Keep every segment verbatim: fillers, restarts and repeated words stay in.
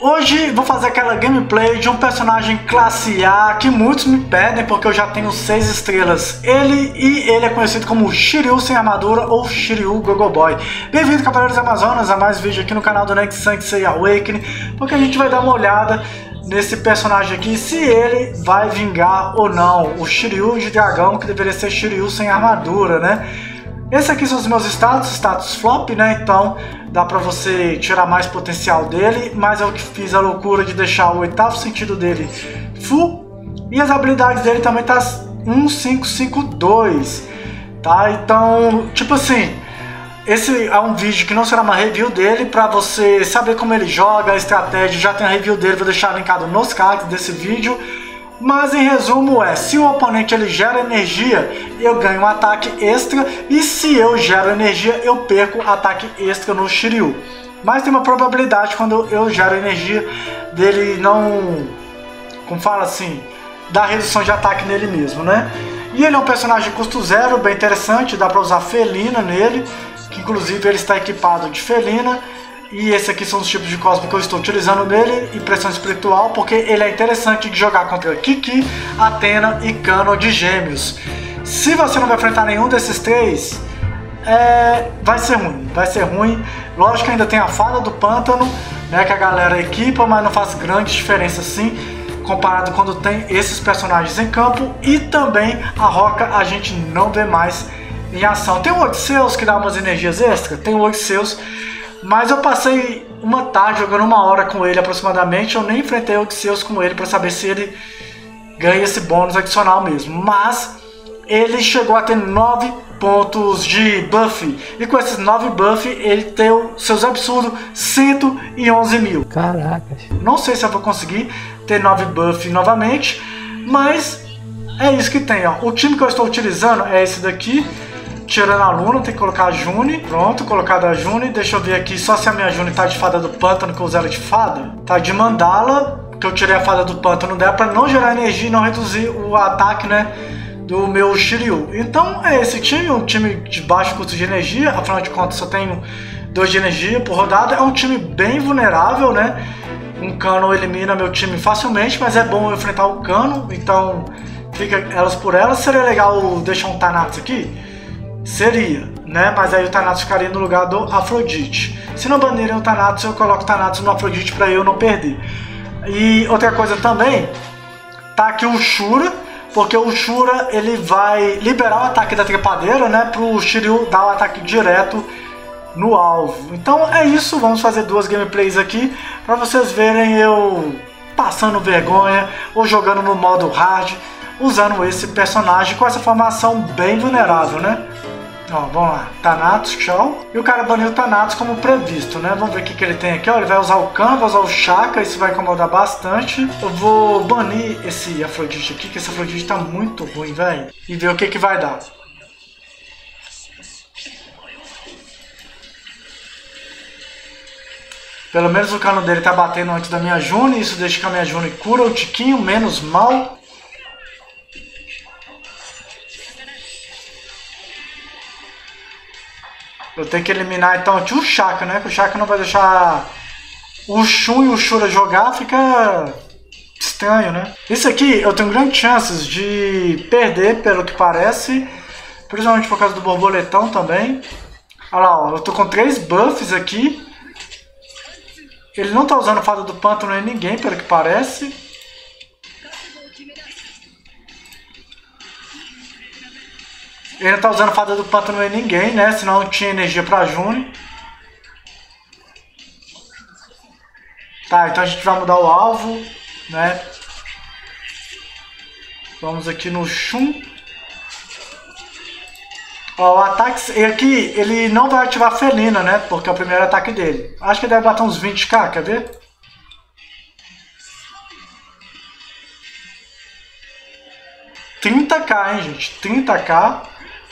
Hoje vou fazer aquela gameplay de um personagem classe A que muitos me pedem porque eu já tenho seis estrelas. Ele e ele é conhecido como Shiryu sem armadura ou Shiryu Gogoboy. Bem-vindo, Cavaleiros Amazonas, a mais vídeo aqui no canal do Next Sensei Awakening, porque a gente vai dar uma olhada nesse personagem aqui, se ele vai vingar ou não o Shiryu de dragão, que deveria ser Shiryu sem armadura, né? Esses aqui são os meus status, status flop, né? Então dá pra você tirar mais potencial dele, mas eu que fiz a loucura de deixar o oitavo sentido dele full. E as habilidades dele também tá um cinco cinco dois, tá? Então, tipo assim, esse é um vídeo que não será uma review dele, pra você saber como ele joga, a estratégia. Já tem a review dele, vou deixar linkado nos cards desse vídeo. Mas em resumo é, se o oponente ele gera energia, eu ganho um ataque extra, e se eu gero energia, eu perco ataque extra no Shiryu. Mas tem uma probabilidade quando eu gero energia dele não, como fala assim, dar redução de ataque nele mesmo, né? E ele é um personagem custo zero, bem interessante, dá pra usar Felina nele, que inclusive ele está equipado de Felina. E esses aqui são os tipos de Cosmo que eu estou utilizando nele, e pressão espiritual, porque ele é interessante de jogar contra Kiki, Athena e Cano de Gêmeos. Se você não vai enfrentar nenhum desses três, é... vai ser ruim, vai ser ruim. Lógico que ainda tem a Fada do Pântano, né, que a galera equipa, mas não faz grande diferença assim, comparado quando tem esses personagens em campo. E também a Roca a gente não vê mais em ação. Tem o Odisseus que dá umas energias extras, tem o Odisseus, mas eu passei uma tarde jogando uma hora com ele aproximadamente. Eu nem enfrentei o Odisseus com ele para saber se ele ganha esse bônus adicional mesmo. Mas ele chegou a ter nove pontos de buff. E com esses nove buff ele tem seus absurdos cento e onze mil. Caracas. Não sei se eu vou conseguir ter nove buff novamente, mas é isso que tem, ó. O time que eu estou utilizando é esse daqui. Tirando a Luna, tem que colocar a June. Pronto, colocada a June. Deixa eu ver aqui só se a minha June tá de Fada do Pântano, que eu usei ela de Fada. Tá de Mandala, que eu tirei a Fada do Pântano dela pra não gerar energia e não reduzir o ataque, né, do meu Shiryu. Então é esse time, um time de baixo custo de energia. Afinal de contas só tenho dois de energia por rodada. É um time bem vulnerável, né? Um Cano elimina meu time facilmente, mas é bom eu enfrentar o Cano. Então fica elas por elas. Seria legal deixar um Thanatos aqui? Seria, né? Mas aí o Thanatos ficaria no lugar do Afrodite. Se não banirem o Thanatos, eu coloco o Thanatos no Afrodite para eu não perder. E outra coisa também, tá aqui o Shura, porque o Shura ele vai liberar o ataque da trepadeira, né? Pro Shiryu dar o ataque direto no alvo. Então é isso, vamos fazer duas gameplays aqui para vocês verem eu passando vergonha ou jogando no modo hard, usando esse personagem com essa formação bem vulnerável, né? Ó, vamos lá, Thanatos, tchau. E o cara baniu o Thanatos como previsto, né? Vamos ver o que, que ele tem aqui, ó. Ele vai usar o Khan, vai usar o Shaka, isso vai incomodar bastante. Eu vou banir esse Afrodite aqui, que esse Afrodite tá muito ruim, velho. E ver o que, que vai dar. Pelo menos o cano dele tá batendo antes da minha June, isso deixa que a minha June cura o tiquinho, menos mal. Eu tenho que eliminar então aqui o Shaka, né? Que o Shaka não vai deixar o Shun e o Shura jogar, fica estranho, né? Isso aqui eu tenho grandes chances de perder, pelo que parece. Principalmente por causa do borboletão também. Olha lá, ó, eu tô com três buffs aqui. Ele não tá usando Fada do Pântano em ninguém, pelo que parece. Ele não tá usando Fada do Pântano em ninguém, né? Senão não tinha energia pra June. Tá, então a gente vai mudar o alvo, né? Vamos aqui no Shun. Ó, o ataque... E aqui ele não vai ativar a Felina, né? Porque é o primeiro ataque dele. Acho que ele deve bater uns vinte k, quer ver? trinta k, hein, gente? trinta k.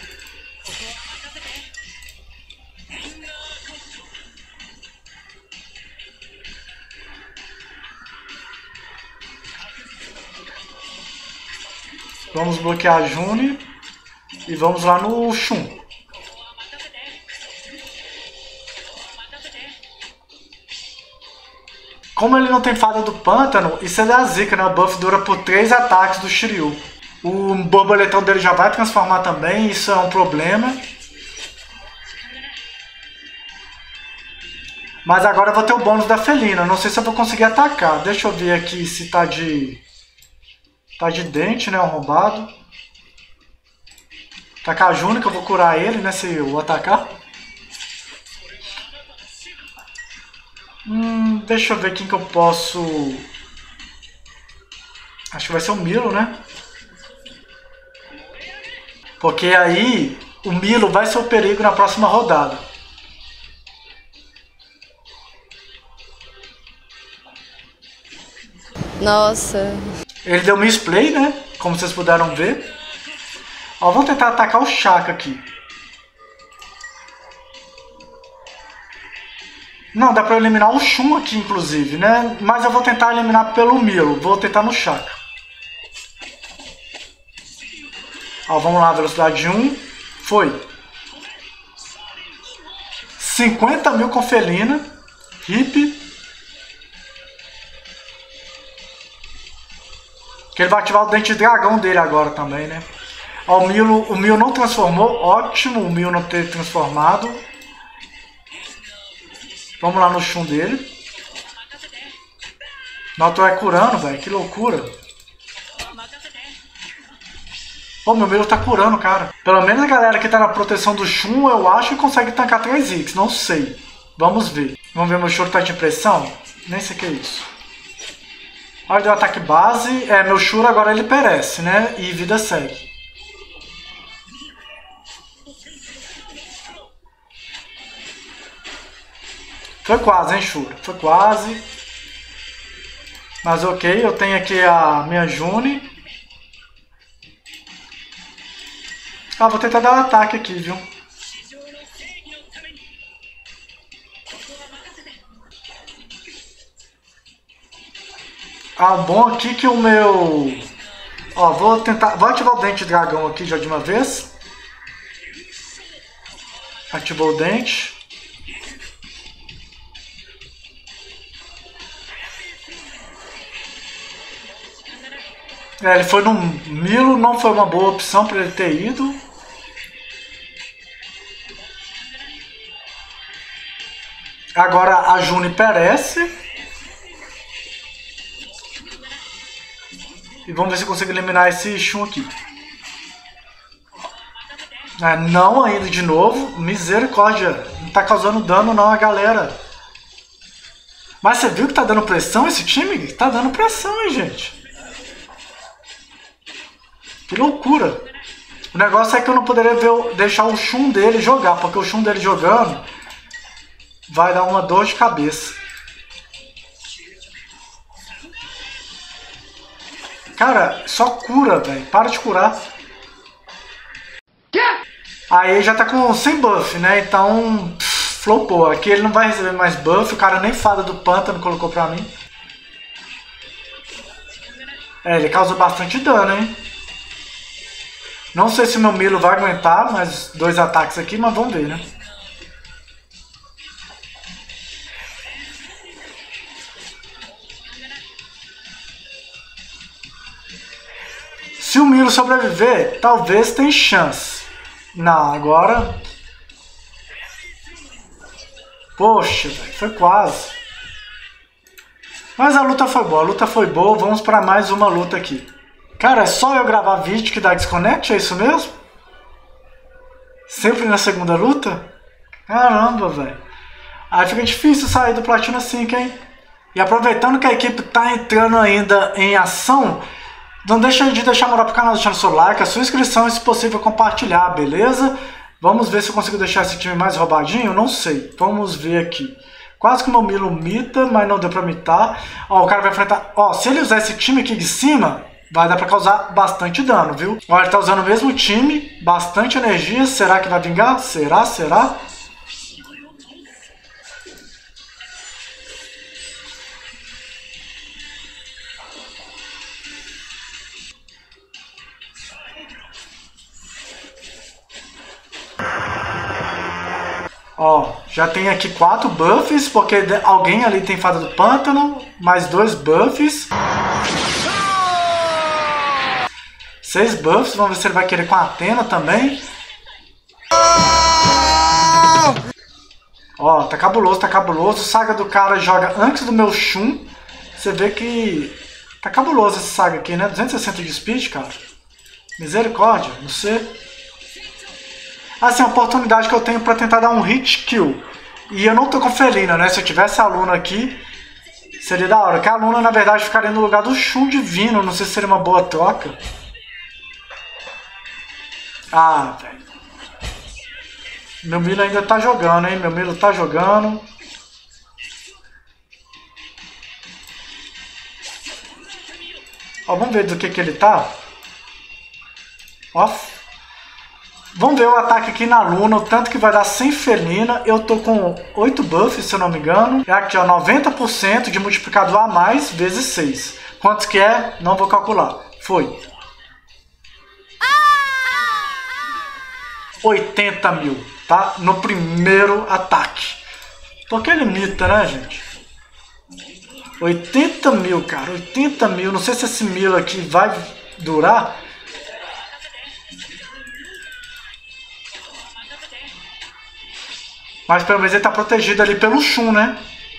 Vamos bloquear a June e vamos lá no Shun. Como ele não tem fada do pântano, isso é da zica, né? O buff dura por três ataques do Shiryu. O borboletão dele já vai transformar também, isso é um problema. Mas agora eu vou ter o bônus da felina, não sei se eu vou conseguir atacar. Deixa eu ver aqui se tá de... Tá de dente, né? Arrombado. Tacar a Juni, que eu vou curar ele, né? Se eu atacar. Hum, deixa eu ver quem que eu posso... Acho que vai ser o Milo, né? Porque aí o Milo vai ser o perigo na próxima rodada. Nossa. Ele deu misplay, né? Como vocês puderam ver. Ó, vamos tentar atacar o Shaka aqui. Não, dá pra eliminar o Shun aqui, inclusive, né? Mas eu vou tentar eliminar pelo Milo. Vou tentar no Shaka. Ó, vamos lá, velocidade um. Foi. cinquenta mil com felina. Hip. Que ele vai ativar o dente de dragão dele agora também, né? Ó, o Milo, o Milo não transformou. Ótimo o Milo não ter transformado. Vamos lá no Shun dele. Noto é curando, velho. Que loucura. Pô, meu Milo tá curando, cara. Pelo menos a galera que tá na proteção do Shun, eu acho que consegue tancar três hits. Não sei. Vamos ver. Vamos ver, meu Shuro tá de pressão? Nem sei o que é isso. Olha, deu ataque base. É, meu Shuro agora ele perece, né? E vida segue. Foi quase, hein, Shuro? Foi quase. Mas ok, eu tenho aqui a minha Juni. Ah, vou tentar dar um ataque aqui, viu? Ah, bom aqui que o meu... Ó, vou tentar... Vou ativar o dente de dragão aqui já de uma vez. Ativou o dente. É, ele foi no Milo, não foi uma boa opção para ele ter ido. Agora a Juni perece. E vamos ver se eu consigo eliminar esse Shun aqui. É, não ainda de novo. Misericórdia. Não tá causando dano não a galera. Mas você viu que tá dando pressão esse time? Tá dando pressão, hein, gente. Que loucura. O negócio é que eu não poderia ver, deixar o Shun dele jogar. Porque o Shun dele jogando vai dar uma dor de cabeça. Cara, só cura, velho. Para de curar. Aí já tá com sem buff, né? Então, pff, flopou. Aqui ele não vai receber mais buff. O cara nem fada do pântano colocou pra mim. É, ele causou bastante dano, hein? Não sei se meu Milo vai aguentar mais dois ataques aqui, mas vamos ver, né? Se o Milo sobreviver, talvez tenha chance. Não, agora... Poxa, véio, foi quase. Mas a luta foi boa, a luta foi boa. Vamos para mais uma luta aqui. Cara, é só eu gravar vídeo que dá desconnect? É isso mesmo? Sempre na segunda luta? Caramba, velho. Aí fica difícil sair do Platina cinco, hein? E aproveitando que a equipe tá entrando ainda em ação... Não deixa de deixar moral pro canal, deixando seu like, a sua inscrição e, se possível, compartilhar, beleza? Vamos ver se eu consigo deixar esse time mais roubadinho? Não sei. Vamos ver aqui. Quase que o meu Milo mita, mas não deu pra mitar. Ó, o cara vai enfrentar... Ó, se ele usar esse time aqui de cima, vai dar pra causar bastante dano, viu? Ó, ele tá usando o mesmo time, bastante energia. Será que vai vingar? Será? Será? Ó, Já tem aqui quatro buffs, porque alguém ali tem Fada do Pântano, mais dois buffs. Seis buffs, vamos ver se ele vai querer com a Athena também. Ó, tá cabuloso, tá cabuloso. Saga do cara joga antes do meu Shun. Você vê que tá cabuloso esse Saga aqui, né? duzentos e sessenta de speed, cara. Misericórdia, não sei. Assim, a oportunidade que eu tenho pra tentar dar um hit kill. E eu não tô com Felina, né? Se eu tivesse a Luna aqui, seria da hora. Que a Luna, na verdade, ficaria no lugar do Shun Divino. Não sei se seria uma boa troca. Ah, velho. Meu Milo ainda tá jogando, hein? Meu Milo tá jogando. Ó, vamos ver do que que ele tá. Ó. Vamos ver o ataque aqui na Luna, o tanto que vai dar sem Felina. Eu tô com oito buffs, se eu não me engano. É aqui, ó, noventa por cento de multiplicador a mais vezes seis. Quantos que é? Não vou calcular. Foi. oitenta mil, tá? No primeiro ataque. Porque ele imita, né, gente? oitenta mil, cara. oitenta mil. Não sei se esse mil aqui vai durar. Mas pelo menos ele tá protegido ali pelo Shun, né?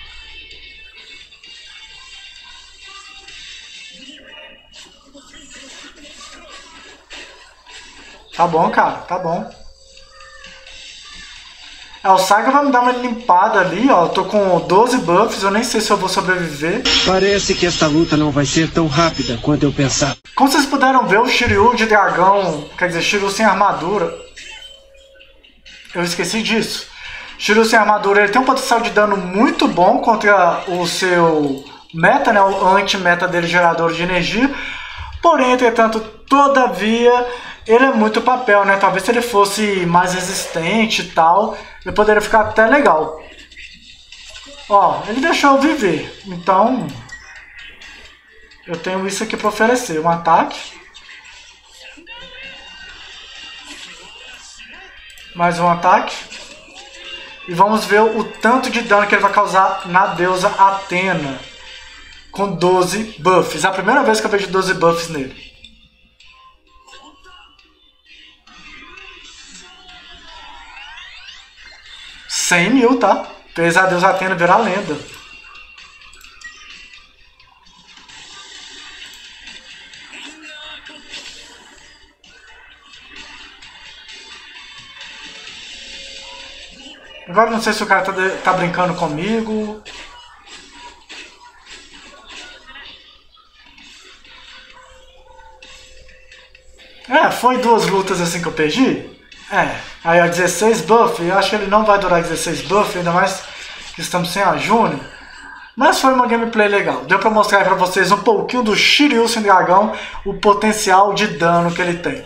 Tá bom, cara. Tá bom. É, o Saga vai me dar uma limpada ali, ó. Eu tô com doze buffs, eu nem sei se eu vou sobreviver. Parece que esta luta não vai ser tão rápida quanto eu pensava. Como vocês puderam ver, o Shiryu de dragão, quer dizer, Shiryu sem armadura. Eu esqueci disso. Shiryu sem armadura, ele tem um potencial de dano muito bom contra o seu meta, né? O anti-meta dele, gerador de energia. Porém, entretanto, todavia, ele é muito papel, né? Talvez se ele fosse mais resistente e tal, ele poderia ficar até legal. Ó, ele deixou eu viver. Então, eu tenho isso aqui para oferecer. Um ataque. Mais um ataque. E vamos ver o tanto de dano que ele vai causar na deusa Athena. Com doze buffs. É a primeira vez que eu vejo doze buffs nele. cem mil, tá? Fez a deusa Athena virar lenda. Agora não sei se o cara tá, de, tá brincando comigo. É, foi duas lutas assim que eu perdi. É, aí ó, dezesseis buff. Eu acho que ele não vai durar dezesseis buff, ainda mais que estamos sem a Júnior. Mas foi uma gameplay legal. Deu pra mostrar pra vocês um pouquinho do Shiryu sem dragão, o potencial de dano que ele tem.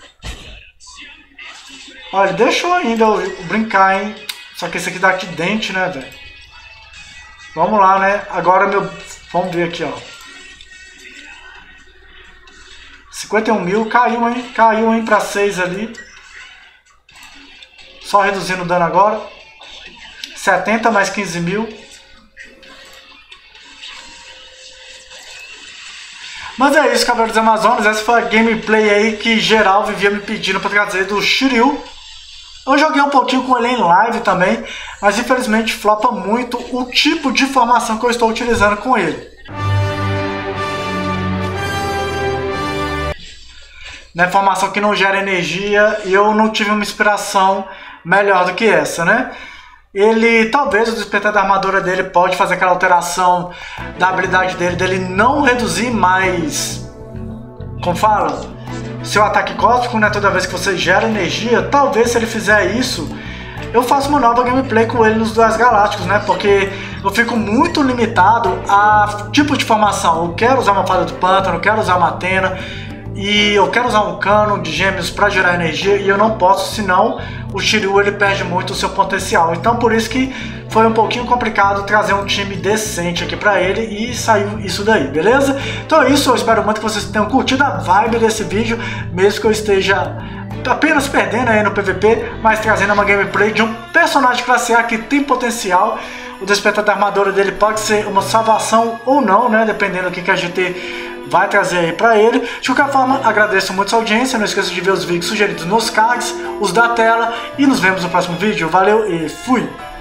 Olha, ele deixou ainda eu brincar, hein? Só que esse aqui dá aqui dente, né, velho? Vamos lá, né? Agora meu... Vamos ver aqui, ó. cinquenta e um mil. Caiu, hein? Caiu, hein? Pra seis ali. Só reduzindo o dano agora. setenta mais quinze mil. Mas é isso, Cavaleiros das Amazonas. Essa foi a gameplay aí que geral vivia me pedindo pra trazer do Shiryu. Eu joguei um pouquinho com ele em live também, mas infelizmente flopa muito o tipo de formação que eu estou utilizando com ele. Na formação que não gera energia, eu não tive uma inspiração melhor do que essa, né? Ele, talvez o despertar da armadura dele pode fazer aquela alteração da habilidade dele, dele não reduzir mais, como fala, seu ataque cósmico, né? Toda vez que você gera energia, talvez se ele fizer isso, eu faço uma nova gameplay com ele nos Duais Galácticos, né? Porque eu fico muito limitado a tipo de formação. Eu quero usar uma Fada do Pântano, eu quero usar uma Athena, e eu quero usar um cano de gêmeos para gerar energia, e eu não posso, senão o Shiryu ele perde muito o seu potencial. Então por isso que foi um pouquinho complicado trazer um time decente aqui pra ele e saiu isso daí, beleza? Então é isso, eu espero muito que vocês tenham curtido a vibe desse vídeo, mesmo que eu esteja apenas perdendo aí no P V P, mas trazendo uma gameplay de um personagem classe A que tem potencial. O Despertar da Armadura dele pode ser uma salvação ou não, né? Dependendo do que, que a G T vai trazer aí pra ele. De qualquer forma, agradeço muito a sua audiência. Não esqueça de ver os vídeos sugeridos nos cards, os da tela. E nos vemos no próximo vídeo. Valeu e fui!